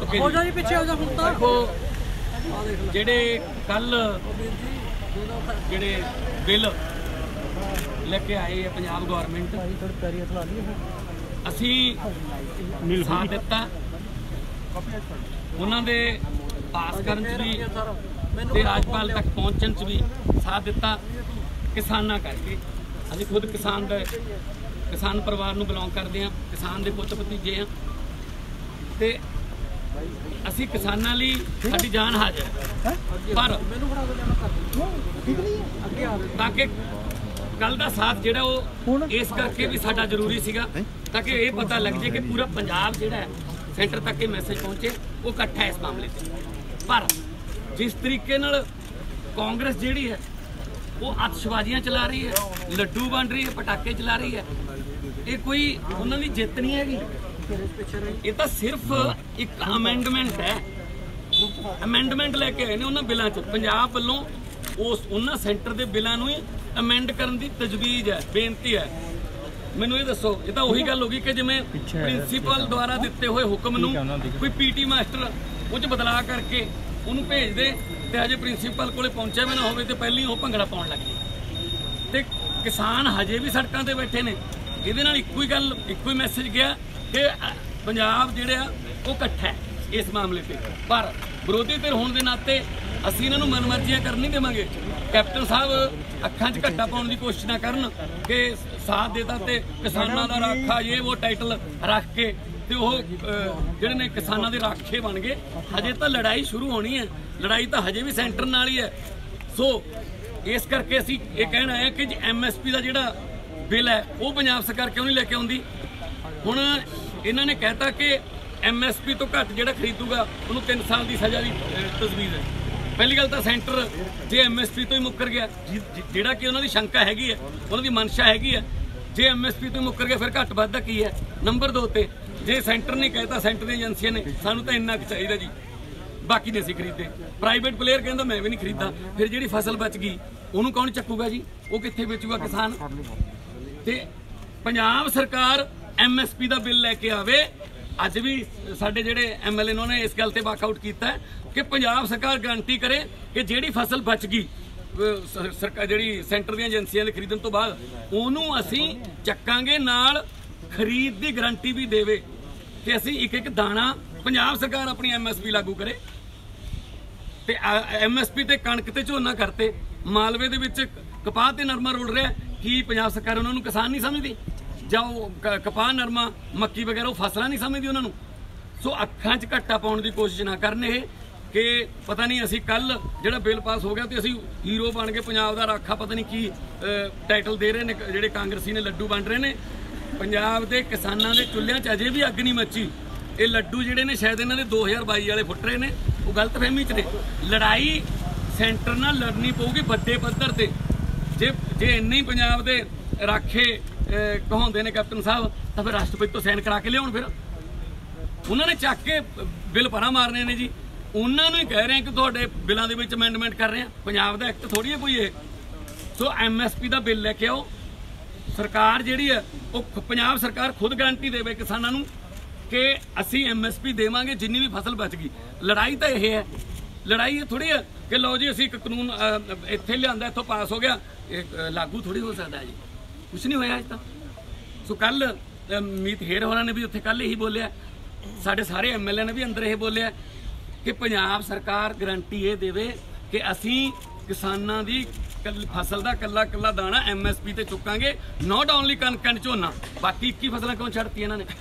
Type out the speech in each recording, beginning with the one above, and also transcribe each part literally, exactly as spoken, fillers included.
Okay देखो जेडे कल जेडे बिल लेके आए है पंजाब गौरमेंट असी साथ दिता उन्होंने पास करने भी ते राज्यपाल तक पहुँचने च भी साथ दिता किसाना करके असी खुद किसान दे किसान परिवार नूं बिलोंग करते हैं किसान के पुत भतीजे हैं ते असी किसानां लई साडी जान हाज़र पर ताकि कल का साथ जिहड़ा वो इस करके भी साडा जरूरी सीगा ताकि ये पता लग जाए कि पूरा पंजाब जिहड़ा है सेंटर तक ये मैसेज पहुँचे वो इकट्ठा है इस मामले से। पर जिस तरीके नाल कांग्रेस जिहड़ी है वो आतशबाजियां चला रही है लड्डू बन रही है पटाखे चला रही है ये कोई उन्होंने जित नहीं हैगी ये तो सिर्फ एक अमेंडमेंट है अमेंडमेंट लैके आए ने उन्होंने बिलों च पंजाब वालों उस उन्होंने सेंटर के बिलों ही अमेंड करने की तजवीज़ है बेनती है। मैनू ये दसो ये तो उही गल होगी कि जिवें प्रिंसीपल द्वारा दिते हुए हुक्म नूं कोई पीटी मास्टर उस बदला करके उन्होंने भेज दे ते हजे प्रिंसीपल कोले पहुंचा भी ना होवे ते पहली वो भंगड़ा पाउण लग गए ते किसान हजे भी सड़कों ते बैठे ने इहदे नाल इक्को ही गल इक्को ही मैसेज गया कि पंजाब जिहड़ा वो इकट्ठा है इस मामले पे। पर विरोधी धिर होने के नाते असीं इन्हां नूं मनमर्जियां कर नहीं देवांगे। कैप्टन साहब अखां च घट्टा पाउण की कोशिश ना करन कि साथ देता ते किसानां दा राखा ये वो टाइटल रख के ते वो जिहड़े ने किसानां दे राखे बन गए। हजे तो लड़ाई शुरू होनी है लड़ाई तो हजे भी सेंटर नाल ही है। सो इस करके असीं ये कहना है कि एम एस पी का जिहड़ा बिल है वो पंजाब सरकार क्यों नहीं लेके आउंदी। हुण इन्हां ने कहता कि एम एस पी तो घट जिहड़ा खरीदूगा उन्होंने तीन साल की सज़ा की तजवीज़ है। पहली गल तो सेंटर जे एम एस पी तो ही मुकर गया जिहड़ा कि उन्होंने शंका हैगी है उन्होंने मनशा हैगी है जे एम एस पी तो ही मुकर गया फिर घट वध की है। नंबर दो ते जे सेंटर ने कहता सेंटर दी एजेंसियां ने सानू तो इन्ना कुछ चाहिए जी बाकी नहीं असीं खरीदे प्राइवेट प्लेयर कहता मैं भी नहीं खरीदा फिर जिहड़ी फसल बच गई उन्होंने कौन चक्कूगा जी वो कित्थे बेचूगा किसान। ते पंजाब सरकार एम एस पी का बिल लैके आवे अज भी साडे जिहड़े एम एल ए उन्होंने इस गल ते वाकआउट किया कि पंजाब सरकार गारंटी करे कि जिहड़ी फसल बच गई सरकार जिहड़ी सेंटर दी एजेंसियां दे खरीदण तो बाद उहनूं असीं चक्कांगे नाल खरीद की गारंटी भी देवे कि असीं एक एक दाना पंजाब सरकार अपनी एम एस पी लागू करे। ते एम एस पी ते कणक ते झोना करते मालवे दे विच कपाह ते नरमा रुल रहा कि पंजाब सरकार उन्होंने किसान नहीं समझती जां कपाह नरमा मक्की वगैरह फसलां नहीं समझती उन्होंने। सो अखां च घट्टा पाउण की कोशिश ना करने कि पता नहीं असीं कल जिहड़ा बिल पास हो गया तो असीं हीरो बन के पंजाब का राखा पता नहीं की टाइटल दे रहे ने जिहड़े कांग्रेसी ने लड्डू बन रहे ने। पंजाब के किसानों के चुल्हियां च अजे भी अग नहीं मची ये लड्डू जिहड़े ने शायद इन्हां दे दो हज़ार बाई वाले फुट रहे ने वो गलतफहमी च ने। लड़ाई सेंटर नाल लड़नी पऊगी वड्डे पद्धर ते जे जे इन्ने ही पंजाब दे राखे कहाउंदे ने कैप्टन साहब तो फिर राष्ट्रपति तो साइन करा के लियाउण फिर उन्होंने चक के बिल परा मारने ने जी उन्होंने ही कह रहे हैं कि तुहाडे बिलों दे विच अमेंडमेंट कर रहे हैं पंजाब दा एक्ट थोड़ी है कोई ये। सो एम एस पी का बिल लैके आओ सरकार जिहड़ी है वो पंजाब सरकार खुद गारंटी देवे किसानां नूं कि असीं एम एस पी देवांगे जिन्नी भी फसल बच गई। लड़ाई तो यह है लड़ाई ये थोड़ी है कि लो जी असीं एक कानून इत्थे लिआंदा इत्थों पास हो गया लागू थोड़ी हो सकता है जी कुछ नहीं होया अज तक। सो कल मीत हेर होरां ने भी उत्थे कल यही बोलिया साडे सारे एम एल ए ने भी अंदर यह बोलिया कि पंजाब सरकार गारंटी ये देवे कि असीं किसानां दी फसल का कला कला दाना एम एस पी ते चुकांगे नॉट ओनली कणक एंड झोना बाकी इक्की फसलां क्यों छड्डती इन्हां ने।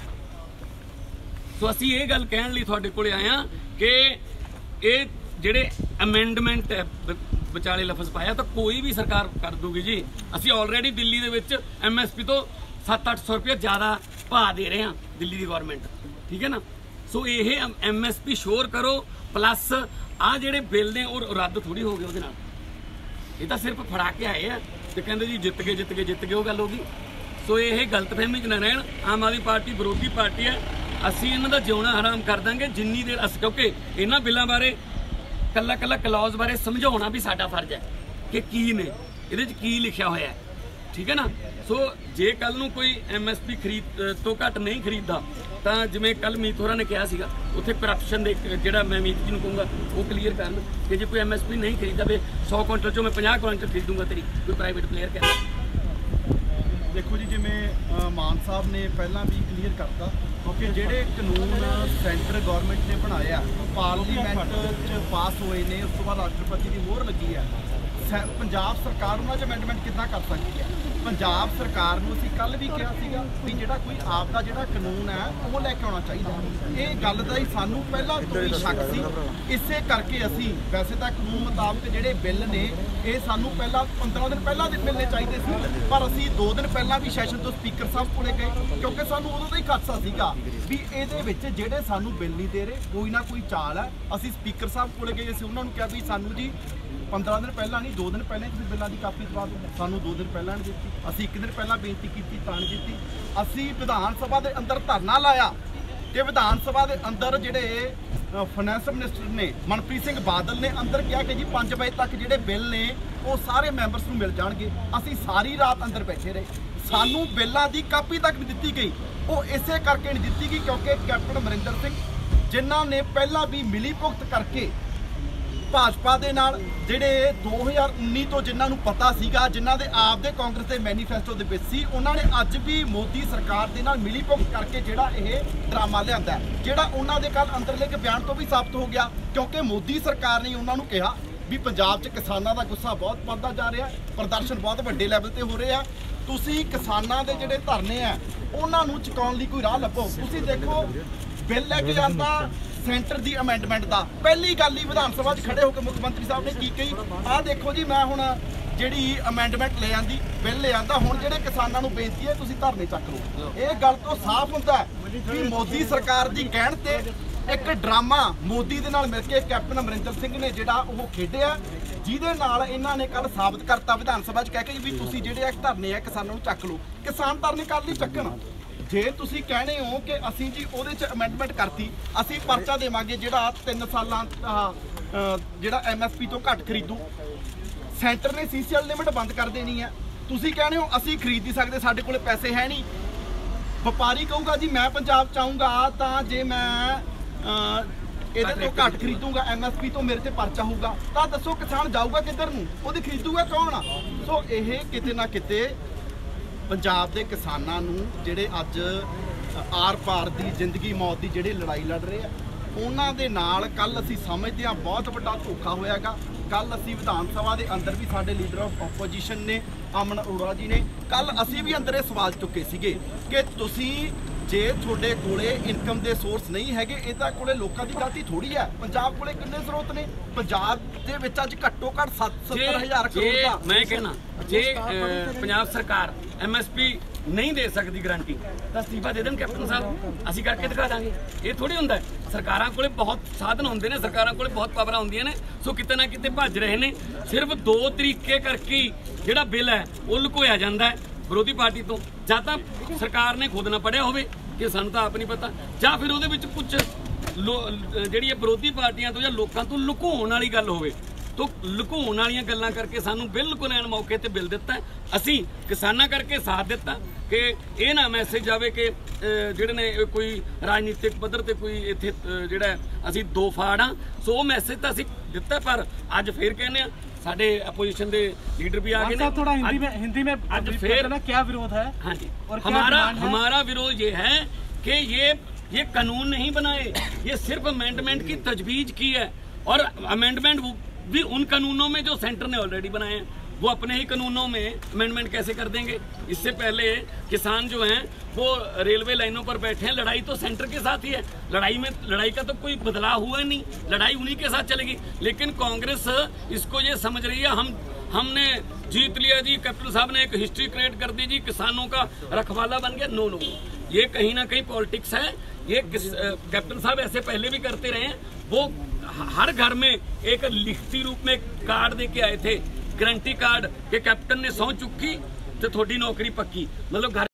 सो असीं ये गल कहण लई तुहाडे कोले आए हां कि ये जिहड़े अमेंडमेंट है विचाले लफज पाया तो कोई भी सरकार कर दूगी जी। असीं ऑलरेडी दिल्ली दे विच एम एस पी तो सत्त अठ सौ रुपया ज़्यादा भाव दे रहे हैं दिल्ली की गौरमेंट ठीक है ना। सो ये एम एस पी शोर करो प्लस आ जिहड़े बिल ने वो रद्द थोड़ी हो गए उहदे नाल ये तो सिर्फ फड़ा के आए हैं तो कहते जी जित गए जित गए जित गए वो गल होगी। सो ये गलतफहमी च ना रहन आम आदमी पार्टी विरोधी पार्टी है असीं इन्हां दा जिउणा हराम कर देंगे जिन्नी देर अस क्योंकि इन्हां बिलों बारे कला कला क्लॉज बारे समझाउणा भी साडा फर्ज है कि की ने इहदे च की लिखिया होया है ठीक है ना। सो जे कल नूं कोई एम एस पी खरीद तो घट नहीं खरीददा ਤਾਂ ਜਿਵੇਂ ਕੱਲ ਮੀਤ ਹੋਰਾਂ ਨੇ ਕਿਹਾ ਸੀਗਾ ਉੱਥੇ ਕਰਪਸ਼ਨ ਦੇ ਜਿਹੜਾ ਮੈਂ ਮੀਤ ਜੀ ਨੂੰ ਕਹੂੰਗਾ ਉਹ ਕਲੀਅਰ ਕਰਨ ਕਿ ਜੇ ਕੋਈ ਐਮ ਐਸ ਪੀ ਨਹੀਂ ਖਰੀਦਦਾ ਵੇ ਸੌ ਕੁਇੰਟਲ ਚੋਂ ਮੈਂ ਪੰਜਾਹ ਕੁਇੰਟਲ ਖਰੀਦੂੰਗਾ ਤੇਰੀ ਕੋਈ ਪ੍ਰਾਈਵੇਟ ਪਲੇਅਰ ਕਹਿੰਦਾ। ਦੇਖੋ ਜੀ ਜਿਵੇਂ ਮਾਨ ਸਾਹਿਬ ਨੇ ਪਹਿਲਾਂ ਵੀ ਕਲੀਅਰ ਕਰਤਾ ਕਿਉਂਕਿ ਜਿਹੜੇ ਕਾਨੂੰਨ ਸੈਂਟਰ ਗਵਰਨਮੈਂਟ ਨੇ ਬਣਾਇਆ ਪਾਰਲੀਮੈਂਟ 'ਚ ਪਾਸ ਹੋਏ ਨੇ ਉਸ ਤੋਂ ਬਾਅਦ ਰਾਸ਼ਟਰਪਤੀ ਦੀ ਮੋਹਰ ਲੱਗੀ ਹੈ, ਪੰਜਾਬ ਸਰਕਾਰ ਉਹਨਾਂ 'ਚ ਅਮੈਂਡਮੈਂਟ ਕਿੱਦਾਂ ਕਰ ਸਕਦੀ ਹੈ। ਪੰਜਾਬ ਸਰਕਾਰ ਨੂੰ ਅਸੀਂ ਕੱਲ ਵੀ ਕਿਹਾ ਸੀਗਾ ਵੀ ਜਿਹੜਾ ਕੋਈ ਆਪ ਦਾ ਜਿਹੜਾ ਕਾਨੂੰਨ ਹੈ ਉਹ ਲੈ ਕੇ ਆਉਣਾ ਚਾਹੀਦਾ। ਇਹ ਗੱਲ ਦਾ ਹੀ ਸਾਨੂੰ ਪਹਿਲਾਂ ਤੋਂ ਹੀ ਸ਼ੱਕ ਸੀ, ਇਸੇ ਕਰਕੇ ਅਸੀਂ ਵੈਸੇ ਤਾਂ ਕਾਨੂੰਨ ਮੁਤਾਬਕ ਜਿਹੜੇ ਬਿੱਲ ਨੇ ਇਹ ਸਾਨੂੰ ਪਹਿਲਾਂ ਪੰਦਰਾਂ ਦਿਨ ਪਹਿਲਾਂ ਦੇ ਮਿਲਣੇ ਚਾਹੀਦੇ ਸੀ, ਪਰ ਅਸੀਂ ਦੋ ਦਿਨ ਪਹਿਲਾਂ ਵੀ ਸੈਸ਼ਨ ਤੋਂ ਸਪੀਕਰ ਸਾਹਿਬ ਕੋਲੇ ਗਏ ਕਿਉਂਕਿ ਸਾਨੂੰ ਉਦੋਂ ਦਾ ਹੀ ਖਦਸ਼ਾ ਸੀਗਾ ਵੀ ਇਹਦੇ ਵਿੱਚ ਜਿਹੜੇ ਸਾਨੂੰ ਬਿੱਲ ਨਹੀਂ ਦੇ ਰਹੇ ਕੋਈ ਨਾ ਕੋਈ ਚਾਲ ਹੈ। ਅਸੀਂ ਸਪੀਕਰ ਸਾਹਿਬ ਕੋਲੇ ਗਏ, ਅਸੀਂ ਉਹਨਾਂ ਨੂੰ ਕਿਹਾ ਵੀ ਸਾਨੂੰ ਜੀ पंद्रह दिन पहला नहीं दो दिन पहले तुसीं बिलों की कापी दवा दो, सानू दो दिन पहला नहीं दी, असीं एक दिन पहला बेनती की तां नहीं दी। असीं विधान सभा के अंदर धरना लाया कि विधान सभा के अंदर जिहड़े फाइनैंस मिनिस्टर ने मनप्रीत सिंह बादल ने अंदर कहा कि जी पाँच बजे तक जिहड़े बिल ने वो सारे मैंबरस नूं मिल जाणगे। असीं सारी रात अंदर बैठे रहे, सानू बिलों की कापी तक नहीं दी गई। वो इसे करके नहीं दी गई क्योंकि कैप्टन अमरिंदर सिंह जिन्हां ने पहला भी मिली भुगत करके भाजपा दे नाल जिहड़े दो हज़ार उन्नीस तो जिन्हां नूं पता सीगा जिन्हां दे आप दे कांग्रेस दे मैनीफेस्टो दे विच सी उन्हां ने अज भी मोदी सरकार दे नाल मिली भुगत करके जिहड़ा इह ड्रामा लिआंदा है, जिहड़ा उन्हां दे कल अंदरले के बयान तो भी साबित हो गया क्योंकि मोदी सरकार ने उन्हां नूं कहा भी पंजाब 'च किसानां दा गुस्सा बहुत वधदा जा रिहा, प्रदर्शन बहुत वड्डे लैवल ते हो रहे आ, तुसीं किसानां दे जिहड़े धरने आ उन्हां नूं चुकाउण लई कोई राह लभो। तुसीं देखो बिल लैके आंदा सेंटर की अमेंडमेंट का पहली गल ही विधान सभा खड़े होकर मुख्यमंत्री साहब ने की कही, आ देखो जी मैं हुण जी अमेंडमेंट ले आंदी बिल ले आंदा हुण जिहड़े किसानां नूं बेनती है तुसीं धरने चक लो। ये गल तो साफ हुंदा है कि मोदी सरकार की कहण ते एक ड्रामा मोदी दे नाल मिल के कैप्टन अमरिंदर सिंह ने जिहड़ा वो खेडिया जिहदे नाल इन्हां ने कल साबित करता विधान सभा च कह के भी तुसीं जिहड़े धरने है किसानां नूं चक लो। किसान धरने कल नहीं चक्कण, जे तुसीं कहने हो कि असीं जी उहदे च अमेंडमेंट करती असीं परचा देवांगे जिहड़ा तीन सालां जिहड़ा एम एस पी तो घट खरीदू, सेंटर ने सी सी एल लिमिट बंद कर देनी है। तुसीं कहने हो असीं खरीद नहीं सकते साडे कोले पैसे है नहीं, व्यापारी कहूगा जी मैं पंजाब चाहूँगा तां जे मैं ਇਹਦੇ ਤੋਂ ਘੱਟ ਖਰੀਦੂਗਾ एम एस पी तो मेरे ਤੇ ਪਰਚਾ ਹੋਊਗਾ ਤਾਂ ਦੱਸੋ ਕਿਸਾਨ ਜਾਊਗਾ ਕਿੱਧਰ ਨੂੰ, ਉਹਦੀ ਖਰੀਦੂਗਾ ਕੌਣ। ਸੋ ਇਹ ਕਿਤੇ ਨਾ ਕਿਤੇ ਪੰਜਾਬ ਦੇ ਕਿਸਾਨਾਂ ਨੂੰ ਜਿਹੜੇ ਅੱਜ ਆਰ ਪਾਰ ਦੀ ਜ਼ਿੰਦਗੀ ਮੌਤ ਦੀ ਜਿਹੜੀ ਲੜਾਈ ਲੜ ਰਹੇ ਆ ਉਹਨਾਂ ਦੇ ਨਾਲ ਕੱਲ ਅਸੀਂ ਸਮਝਦੇ ਹਾਂ ਬਹੁਤ ਵੱਡਾ ਧੋਖਾ ਹੋਇਆਗਾ। ਕੱਲ ਅਸੀਂ ਵਿਧਾਨ ਸਭਾ ਦੇ ਅੰਦਰ ਵੀ ਸਾਡੇ ਲੀਡਰ ਆਫ ਆਪੋਜੀਸ਼ਨ ਨੇ ਅਮਨ ਅਰੋੜਾ ਜੀ ਨੇ ਕੱਲ ਅਸੀਂ ਵੀ ਅੰਦਰ ਇਹ ਸਵਾਲ ਚੁੱਕੇ ਸੀਗੇ ਕਿ ਤੁਸੀਂ ਜੇ ਤੁਹਾਡੇ ਕੋਲੇ ਇਨਕਮ ਦੇ ਸੋਰਸ ਨਹੀਂ ਹੈਗੇ ਇਹਦਾ ਕੋਲੇ ਲੋਕਾਂ ਦੀ ਗਲਤੀ ਥੋੜੀ ਹੈ। ਪੰਜਾਬ ਕੋਲੇ ਕਿੰਨੇ ਸਰੋਤ ਨੇ, ਪੰਜਾਬ ਦੇ ਵਿੱਚ ਅੱਜ ਘੱਟੋ ਘੱਟ ਸੱਤਰ ਹਜ਼ਾਰ ਕਰੋੜ ਦਾ ਮੈਂ ਕਹਿਣਾ ਜੇ ਪੰਜਾਬ ਸਰਕਾਰ एम एस पी नहीं दे सकती गारंटी तो अस्तीफा दे देन कैप्टन साहब, असीं करके दिखा देंगे। ये थोड़ी हुंदा है, सरकारां कोले बहुत साधन होंदे ने, सरकारां कोले बहुत पावरां होंदियां ने, सो किते ना किते भज रहे ने। सिर्फ दो तरीके करके जिहड़ा बिल है वो लुकोया जांदा है विरोधी पार्टी तो, जां तां सरकार ने खुद ना पढ़िया होवे कि सानूं तां आप नहीं पता, जां फिर उहदे विच कुछ जिहड़ी विरोधी पार्टियां तो जां लोकां तो लुकाउण वाली गल होवे। तो लुकाउण वालियां गल्लां करके सानू बिल्कुल ऐन मौके ते बिल दिता, असीं किसानां करके साथ दिता कि ये ना मैसेज आवे कि जिहड़े ने कोई राजनीतिक पद्धर ते कोई इत्थे जिहड़ा असीं दो फाड़ हाँ। सो वो मैसेज तो असीं दिता, पर अज फिर कहने साडे अपोजिशन के लीडर भी आ गए हैं। थोड़ा हिंदी में हिंदी में आज फिर ना क्या विरोध है? हाँ जी, और हमारा हमारा विरोध ये है कि ये ये कानून नहीं बनाए, ये सिर्फ अमेंडमेंट की तजवीज़ की है, और अमेंडमेंट भी उन कानूनों में जो सेंटर ने ऑलरेडी बनाए हैं, वो अपने ही कानूनों में अमेंडमेंट कैसे कर देंगे। इससे पहले किसान जो हैं वो रेलवे लाइनों पर बैठे हैं, लड़ाई तो सेंटर के साथ ही है, लड़ाई में लड़ाई का तो कोई बदलाव हुआ नहीं, लड़ाई उन्हीं के साथ चलेगी। लेकिन कांग्रेस इसको ये समझ रही है हम हमने जीत लिया जी, कैप्टन साहब ने एक हिस्ट्री क्रिएट कर दी जी, किसानों का रखवाला बन गया। नो नो, ये कहीं ना कहीं पॉलिटिक्स है। ये कैप्टन साहब ऐसे पहले भी करते रहे हैं, वो हर घर में एक लिखती रूप में कार्ड दे के आए थे, गारंटी कार्ड के कैप्टन ने सौं चुकी तो थोड़ी नौकरी पक्की, मतलब घर